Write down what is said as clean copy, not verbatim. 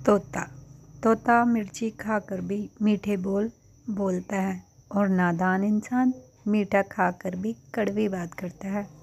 तोता तोता मिर्ची खाकर भी मीठे बोल बोलता है और नादान इंसान मीठा खाकर भी कड़वी बात करता है।